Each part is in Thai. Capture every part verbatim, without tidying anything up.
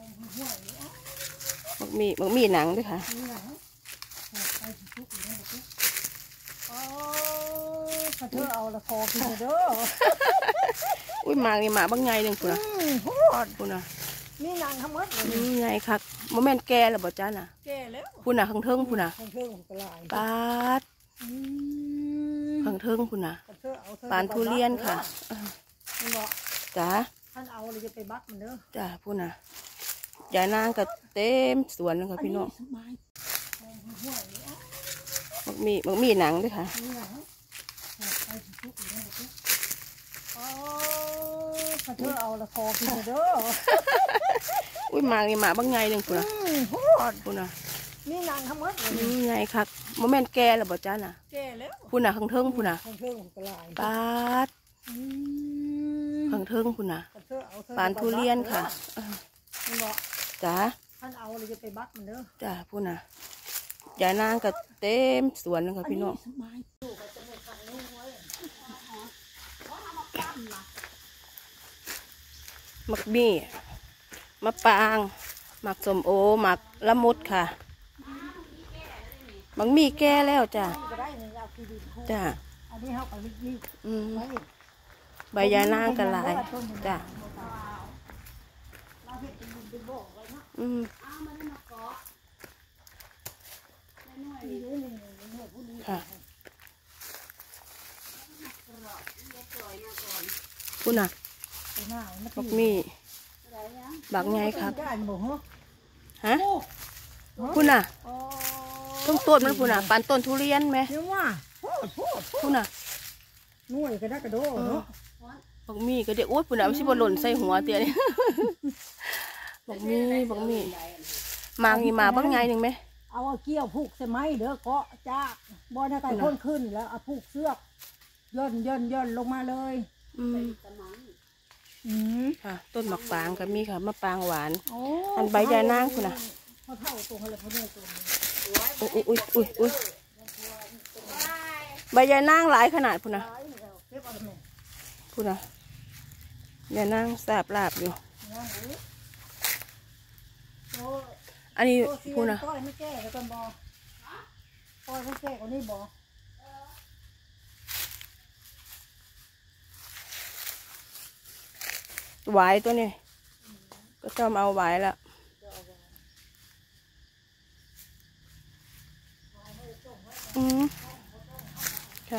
บักมีบักมีหนังด้วยค่ะเธอเอาละคอพี่เด้ออุ้ยหมากนี่หมาบางไงหนึ่งคุณนะคุณนะนี่นางทำมัดนี่ไงครับโมเมนต์แก่แล้วบ่จ้าน่ะแก่แล้วคุณน่ะข้างเทิงคุณน่ะข้างเทิงกระไรปาดข้างเทิงคุณน่ะปานทุเรียนค่ะจ้าท่านเอาเลยจะไปบักมันเด้อจ้าพูดน่ะยายนางก็เต็มสวนเลยค่ะพี่น้องบักมีบักมีหนังด้วยค่ะเธอเอาละคอพี่เด้ออุ้ยหมากนี่หมาบางไงหนึ่งคุณนะคุณน่ะนี่นางทำมัดนี่ไงครับโมเมนต์แก่แล้วบ่จ้าน่ะแก่แล้วคุณน่ะข้างเทิงคุณน่ะข้างเทิงกระไรปาดข้างเทิงคุณน่ะปานทุเรียนค่ะจ้าท่านเอาเลยจะไปบักมันเด้อจ้าพูดน่ะยายนางก็เต็มสวนเลยค่ะพี่น้องมักมี่มะปางหมักสมโอหมักละมุดค่ะมักมี่แก่แล้วจ้าจ้าอืมใบยานางกันหลายจ้าอืมค่ะคุณน่ะบักมีบักไงครับฮะคุณน่ะต้นต้นมันคุณน่ะปันต้นทุเรียนไหมคุณน่ะนุ่ยกระดักกระโดดเนาะบักมีก็เดี๋ยวโอ๊ยคุณน่ะไม่ใช่บอลหล่นใส่หัวเตี้ยนี่บักมีบักมีมางีมาบักไงหนึ่งไหมเอาเกี่ยวผูกใช่ไหมเด้อเกาะจ้าบอลไก่พ่นขึ้นแล้วเอาผูกเสือกย่นย่นย่นลงมาเลยอืมอืมค่ะต้นมะปรางก็มีค่ะมะปรางหวานอันใบยานางคุณน่ะอุ้ยอุ้ยอุ้ยอุ้ยใบยานางหลายขนาดคุณน่ะคุณน่ะยานางสาบลาบอยู่อันนี้คุณน่ะก้อยไม่แก่แล้วกันบอก้อยไม่แก่กว่านี้บอหวายตัวนี้ก็ชอบเอาหวายละอืมค่ะ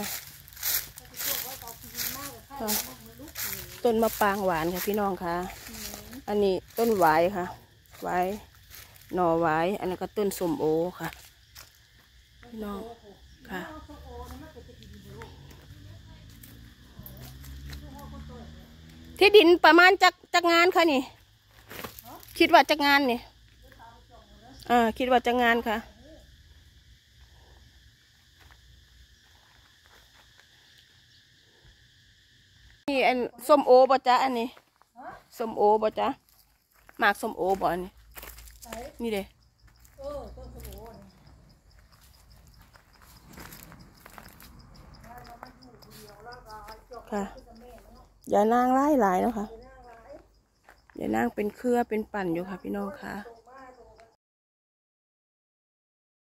ต้นมะปรางหวานค่ะพี่น้องค่ะอันนี้ต้นหวายค่ะหวายหน่อหวายอันนี้ก็ต้นส้มโอค่ะพี่น้องค่ะที่ดินประมาณจักจักงานค่ะนี่คิดว่าจักงานนี่อ่าคิดว่าจักงานค่ะนี่อันส้มโอบ่จ๊ะอันนี้ส้มโอบ่จ๊ะหมากส้มโอบ่อันนี้นี่เด้ค่ะยานางไล่หลายแล้วค่ะยานางเป็นเครือเป็นปั่นอยู่ค่ะพี่น้องค่ะ